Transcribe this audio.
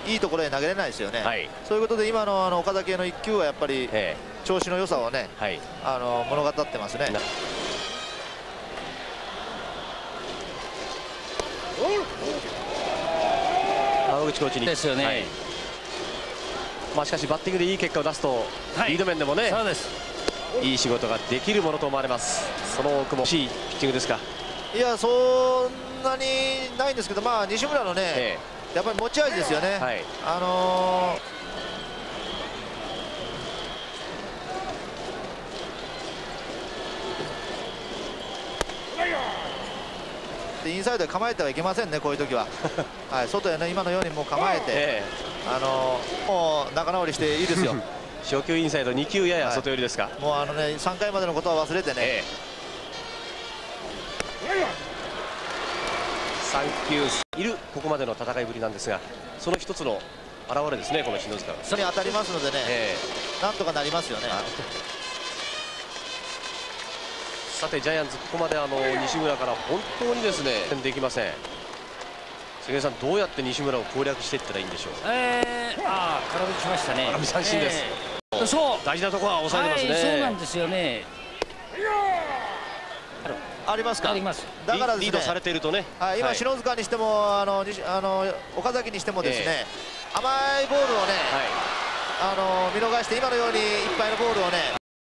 いいところへ投げれないですよね、 はい、 そういうことで今の岡崎への1球はやっぱり調子の良さをね、はい、物語ってますね。 川口コーチにですよね、はい、まあしかしバッティングでいい結果を出すと、はい、リード面でもね、そうです、いい仕事ができるものと思われます。その奥も欲しいピッチングですか。いや、そんなにないんですけど、まあ西村のね、やっぱり持ち味ですよね。はい、インサイドで構えてはいけませんね、こういう時は。はい、外へね、今のようにもう構えて、もう仲直りしていいですよ。初球インサイド、2球やや外寄りですか。はい、もうね、3回までのことは忘れてね。3球いるここまでの戦いぶりなんですが、その一つの表れですね、この篠塚は。それに当たりますのでね、なんとかなりますよね。さてジャイアンツ、ここまで西村から本当にですねできません。関根さん、どうやって西村を攻略していったらいいんでしょう。空振りしましたね。空振り三振です。そう、大事なところは抑えてますね。そうなんですよね。ありますか。あります。だからリードされているとね。今篠塚にしても岡崎にしてもですね、甘いボールをね、見逃して今のようにいっぱいのボールをね